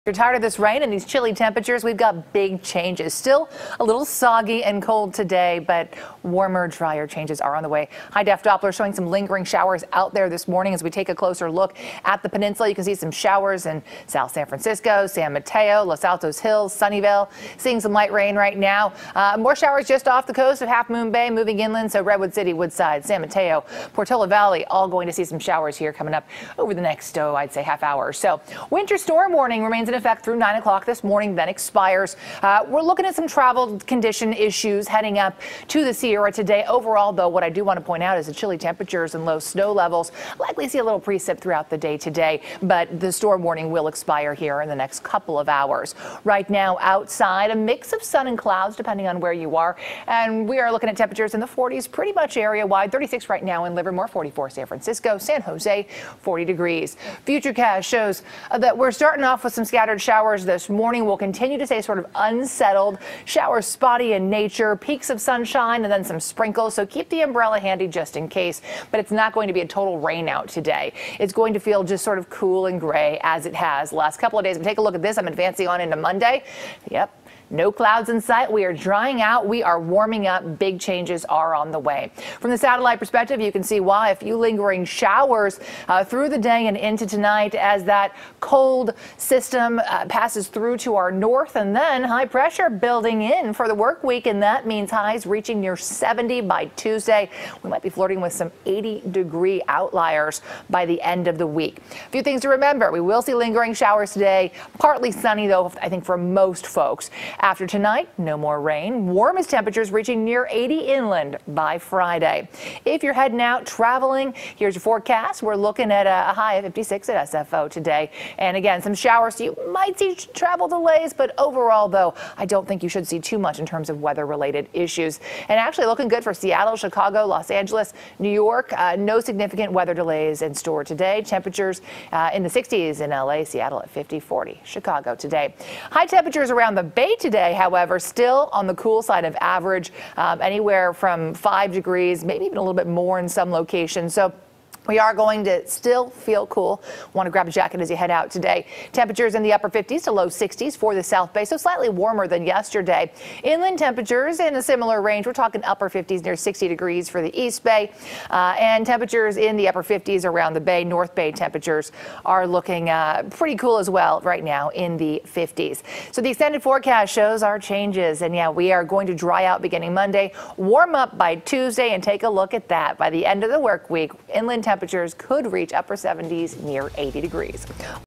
You're tired of this rain and these chilly temperatures? We've got big changes. Still a little soggy and cold today, but warmer, drier changes are on the way. High-def Doppler showing some lingering showers out there this morning. As we take a closer look at the peninsula, you can see some showers in South San Francisco, San Mateo, Los Altos Hills, Sunnyvale. Seeing some light rain right now. More showers just off the coast of Half Moon Bay, moving inland. So Redwood City, Woodside, San Mateo, Portola Valley, all going to see some showers here coming up over the next, I'd say half hour or so. Winter storm warning remains in effect through 9 o'clock this morning, then expires. We're looking at some travel condition issues heading up to the Sierra today. Overall, though, what I do want to point out is the chilly temperatures and low snow levels. Likely see a little precip throughout the day today, but the storm warning will expire here in the next couple of hours. Right now outside, a mix of sun and clouds depending on where you are, and we are looking at temperatures in the 40s pretty much area-wide. 36 right now in Livermore, 44 San Francisco, San Jose, 40 degrees. Futurecast shows that we're starting off with some scattered showers this morning. Will continue to stay sort of unsettled. Showers spotty in nature, peaks of sunshine, and then some sprinkles. So keep the umbrella handy just in case. But it's not going to be a total rain out today. It's going to feel just sort of cool and gray as it has the last couple of days. But take a look at this. I'm advancing on into Monday. Yep. No clouds in sight. We are drying out. We are warming up. Big changes are on the way. From the satellite perspective, you can see why. A few lingering showers through the day and into tonight as that cold system passes through to our north, and then high pressure building in for the work week, and that means highs reaching near 70 by Tuesday. We might be flirting with some 80-degree outliers by the end of the week. A few things to remember. We will see lingering showers today. Partly sunny, though, I think for most folks. After tonight, no more rain. Warmest temperatures reaching near 80 inland by Friday. If you're heading out traveling, here's your forecast. We're looking at a high of 56 at SFO today. And again, some showers. So you might see travel delays, but overall, though, I don't think you should see too much in terms of weather-related issues. And actually looking good for Seattle, Chicago, Los Angeles, New York. No significant weather delays in store today. Temperatures in the 60s in LA, Seattle at 50, 40. Chicago today. High temperatures around the Bay today, however, still on the cool side of average, anywhere from 5 degrees, maybe even a little bit more in some locations. So we are going to still feel cool. Want to grab a jacket as you head out today. Temperatures in the upper 50s to low 60s for the South Bay, so slightly warmer than yesterday. Inland temperatures in a similar range. We're talking upper 50s near 60 degrees for the East Bay, and temperatures in the upper 50s around the Bay. North Bay temperatures are looking pretty cool as well right now in the 50s. So the extended forecast shows our changes, and yeah, we are going to dry out beginning Monday, warm up by Tuesday, and take a look at that. By the end of the work week, inland temperatures could reach upper 70s near 80 degrees.